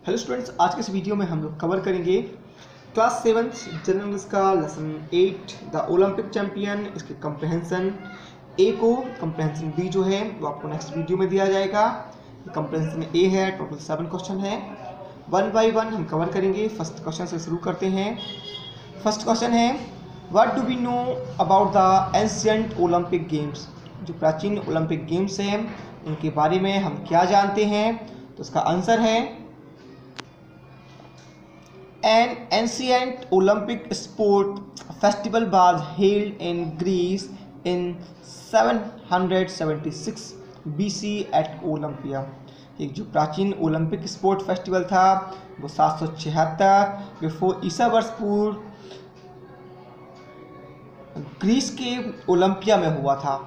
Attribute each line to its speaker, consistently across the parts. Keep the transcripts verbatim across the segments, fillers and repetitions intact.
Speaker 1: Hello students, आज के इस वीडियो में हम लोग कवर करेंगे क्लास सेवन्थ जनरल इंग्लिश का lesson at the Olympic champion. इसके कंप्रहेंसन ए को, कंप्रहेंसन बी जो है वो आपको नेक्स्ट वीडियो में दिया जाएगा। कंप्रहेंसन ए है, टोटल सेवन क्वेश्चन है, वन बाय वन हम कवर करेंगे। फर्स्ट क्वेश्चन से शुरू करते हैं। फर्स्ट क्वेश्चन है, what do we know about the ancient Olympic games. जो प्राचीन ओलंपिक गेम्स हैं उनके बारे में हम क्या जानते हैं। तो इसका आंसर है, An ancient Olympic sport festival was held in Greece in seven seventy-six B C at Olympia। एक जो प्राचीन ओलंपिक स्पोर्ट फेस्टिवल था वो सात सौ छिहत्तर बिफोर ईसा वर्ष पूर्व ग्रीस के ओलंपिया में हुआ था।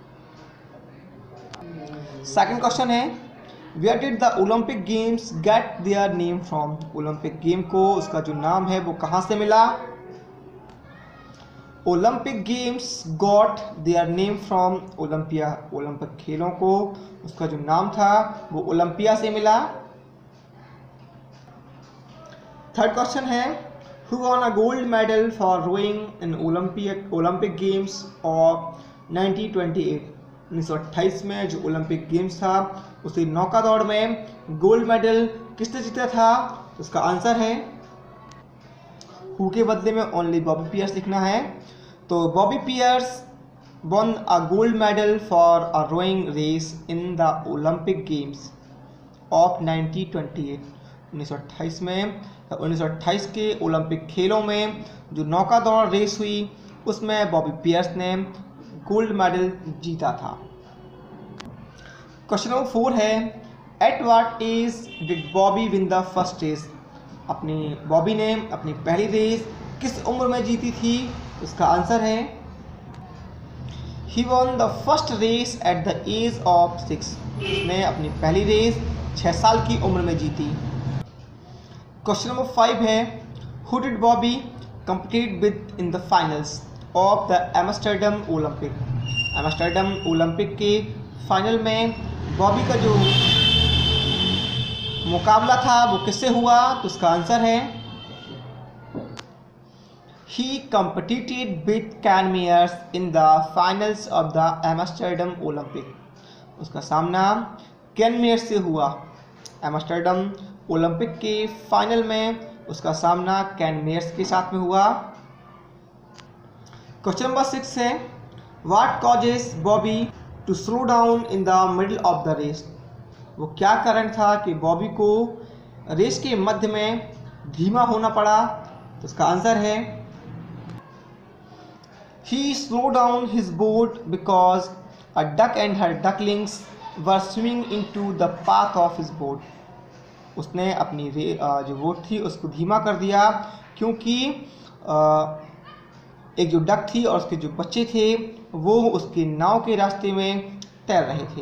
Speaker 1: सेकंड क्वेश्चन है, Where did the Olympic Games get their name from? Olympic game को उसका जो नाम है वो कहाँ से मिला। Olympic games got their name from Olympia. Olympic खेलों को उसका जो नाम था वो ओलंपिया से मिला। थर्ड क्वेश्चन है, Who won a gold medal for rowing in Olympic Olympic Games of nineteen twenty eight. उन्नीस सौ अट्ठाईस में जो ओलंपिक गेम्स था उसे नौका दौड़ में गोल्ड मेडल किसने जीता था। तो उसका आंसर है, हु के बदले में ओनली बॉबी पियर्स लिखना है। तो Bobby Pearce won a gold medal for a rowing race in the Olympic Games of nineteen twenty eight. उन्नीस सौ अट्ठाईस में उन्नीस सौ अट्ठाईस के ओलंपिक खेलों में जो नौका दौड़ रेस हुई उसमें बॉबी पियर्स ने गोल्ड मेडल जीता था। क्वेश्चन नंबर फोर है, at what age did Bobby win the first race. अपनी बॉबी ने अपनी पहली रेस किस उम्र में जीती थी। उसका आंसर है, he won the first race at the age of six. उसने अपनी पहली रेस छः साल की उम्र में जीती। क्वेश्चन नंबर फाइव है, who did Bobby compete with in the finals of the Amsterdam Olympic. Amsterdam Olympic के फाइनल में बॉबी का जो मुकाबला था वो किससे हुआ। तो उसका आंसर है, he competed with Ken Myers in the finals of the Amsterdam Olympic. उसका सामना कैन मेयर से हुआ। एम्स्टर्डम ओलंपिक के फाइनल में उसका सामना कैन मेयर्स के साथ में हुआ। क्वेश्चन नंबर सिक्स है, what causes Bobby to slow down in the middle of the race. वो क्या कारण था कि बॉबी को रेस के मध्य में धीमा होना पड़ा। तो इसका आंसर है, he slow down his boat because a duck and her ducklings were swimming into the path of his boat. उसने अपनी रे जो बोट थी उसको धीमा कर दिया क्योंकि एक जो डक थी और उसके जो बच्चे थे वो उसके नाव के रास्ते में तैर रहे थे।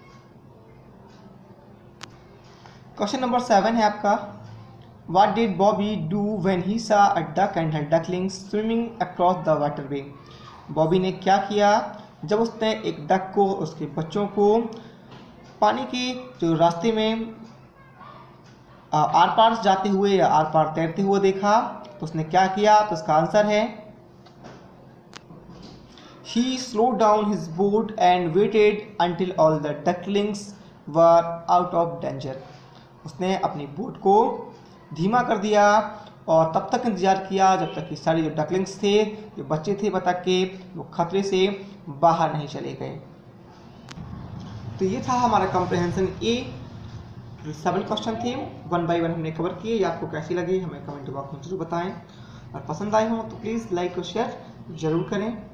Speaker 1: क्वेश्चन नंबर सेवन है आपका, what did Bobby do when he saw a duck and her ducklings swimming across the waterway. Bobby ने क्या किया जब उसने एक डक को, उसके बच्चों को पानी के जो रास्ते में आर पार जाते हुए या आर पार तैरते हुए देखा। तो उसने क्या किया। तो उसका आंसर है, he slowed down his boat and waited until all the ducklings were out of danger। उसने अपनी बोट को धीमा कर दिया और तब तक इंतजार किया जब तक कि सारे जो डकलिंग्स थे, जो बच्चे थे बतख के, वो खतरे से बाहर नहीं चले गए। तो ये था हमारा कंप्रहेंसन ए। सेवन क्वेश्चन थे, वन बाय वन हमने कवर किए। ये आपको कैसी लगी हमें कमेंट बॉक्स में जरूर बताएं और पसंद आए हो तो प्लीज़ लाइक और शेयर जरूर करें।